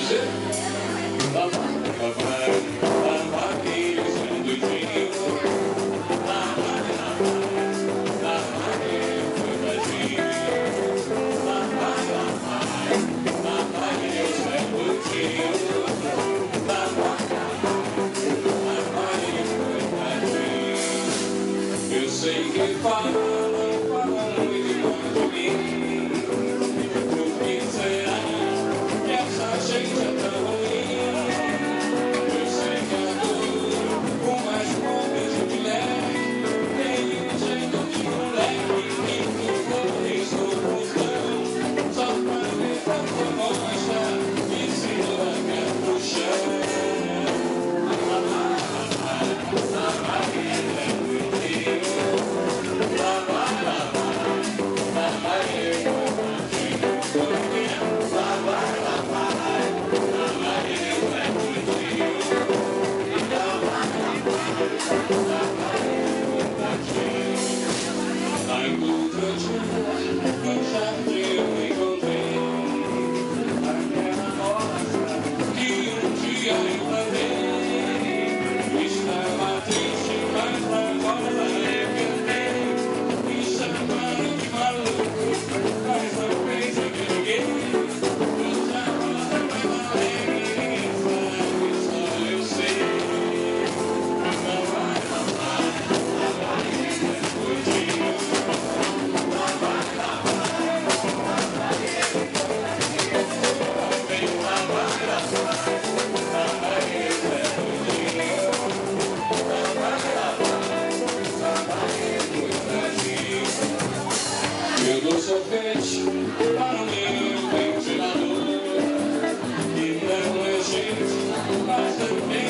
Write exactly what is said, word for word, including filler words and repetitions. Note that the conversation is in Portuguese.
Sei que falam, falam muito longe de mim. O que será que essa gente é tão ruim? Eu sei que a dor, com mais pontas de mulher, tem um jeito de moleque que ficou em sua função. Só pra ver a tua mostra e se larga pro chão. Eu dou sorvete para o meu ventilador, que não é gente, mas também